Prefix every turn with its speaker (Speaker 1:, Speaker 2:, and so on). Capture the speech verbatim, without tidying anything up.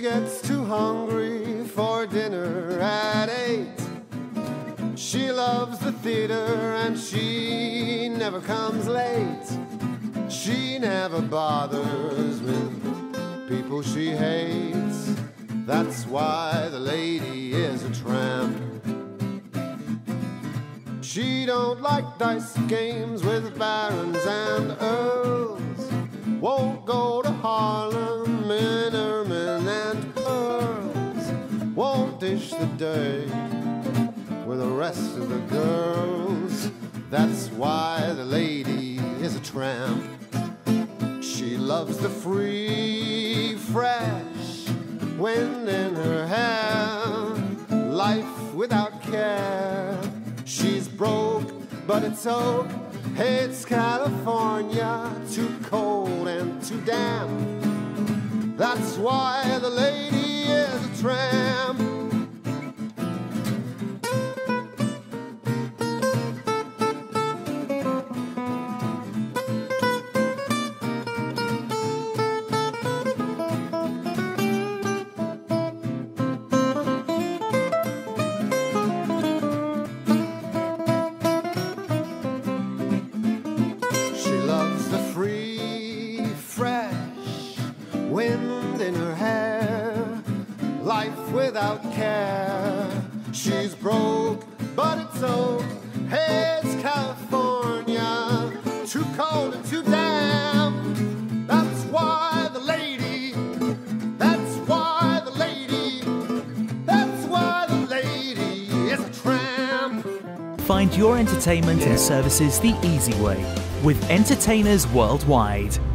Speaker 1: gets too hungry for dinner at eight. She loves the theater and she never comes late. She never bothers with people she hates. That's why the lady is a tramp. She don't like dice games with barons and earls. Won't go to Harlem in ermine and pearls. Won't dish the day with the rest of the girls. That's why the lady is a tramp. She loves the free, fresh wind in her hair, life without care. She's broke, but it's oak. It's California, too cold and too damp. That's why the lady is a tramp. Without care, she's broke, but it's oak. Hey, it's California, too cold and too damp. That's why the lady, that's why the lady, that's why the lady is a tramp.
Speaker 2: Find your entertainment and services the easy way with Entertainers Worldwide.